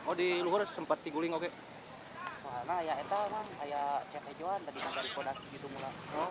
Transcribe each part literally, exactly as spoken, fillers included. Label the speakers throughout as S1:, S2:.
S1: Oh di luhur sempat diguling oke.
S2: Soalnya ya eta mah aya chat ejoan tadi mah dari kodas gitu mula.
S1: Oh.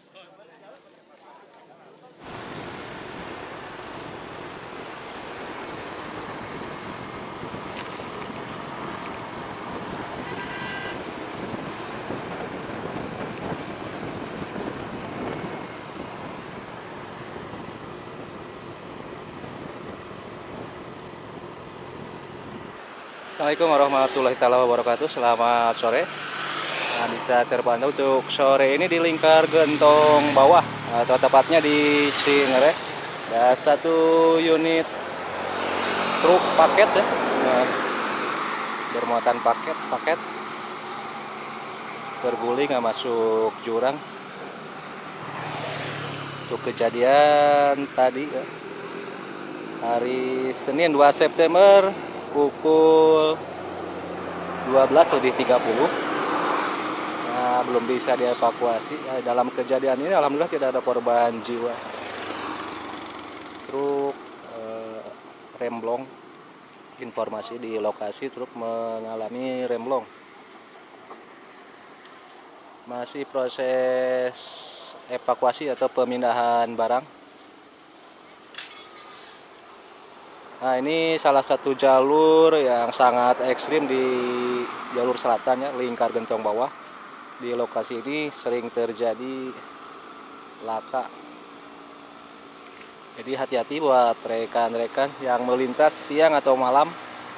S1: Assalamualaikum warahmatullahi wabarakatuh. Selamat sore. Nah, bisa terpantau untuk sore ini di lingkar Gentong Bawah atau tepatnya di Cinere. Ada satu unit truk paket ya, nah, bermuatan paket paket terguling nggak masuk jurang. Untuk kejadian tadi ya, hari Senin dua September pukul dua belas lebih tiga puluh. Nah, belum bisa dievakuasi. Nah, dalam kejadian ini alhamdulillah tidak ada korban jiwa. Truk eh, remblong. Informasi di lokasi truk mengalami remblong. Masih proses evakuasi atau pemindahan barang. Nah, ini salah satu jalur yang sangat ekstrim di jalur selatan ya, lingkar Gentong Bawah. Di lokasi ini sering terjadi laka. Jadi hati-hati buat rekan-rekan yang melintas siang atau malam.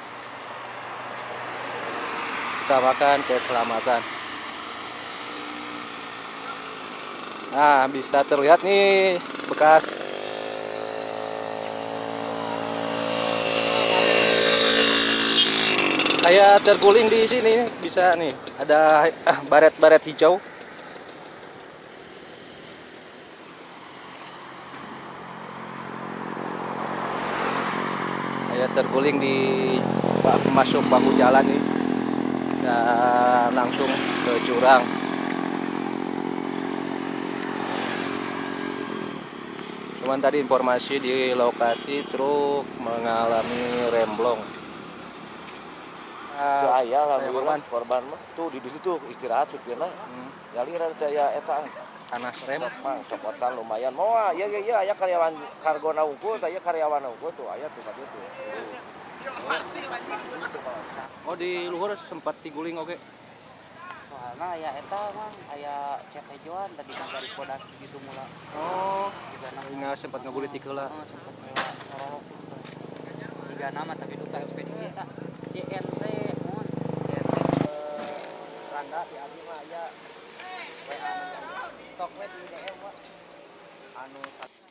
S1: Utamakan keselamatan. Nah, bisa terlihat nih bekas kayak terguling di sini, bisa nih ada baret-baret hijau. Kayak terguling di masuk bahu jalan nih dan langsung ke jurang. Cuman tadi informasi di lokasi truk mengalami remblong.
S2: Teu
S1: Nah,
S2: aya
S1: saya
S2: alhamdulillah
S1: korban
S2: korban mah tuh di situ istirahat supirna.
S1: hmm,
S2: Galiran teh aya eta
S1: panas rem.
S2: mah copotan lumayan. Moal ieu ge ieu aya karyawan kargona unggul teh aya karyawan unggul tuh aya tuh tadi tuh.
S1: Oh di luhur sempat diguling oke.
S2: Soalnya ya eta mah aya chat ejoan tadi mah dari kodas gitu mula.
S1: Oh,
S2: Tiga
S1: nggak sempat ngegulit heula.
S2: Heeh, sempet ngorolok. Tiga nama tapi duka ekspedisi tak J N T mun J N T Randa di abi mah aya W A sok we di D M mah anu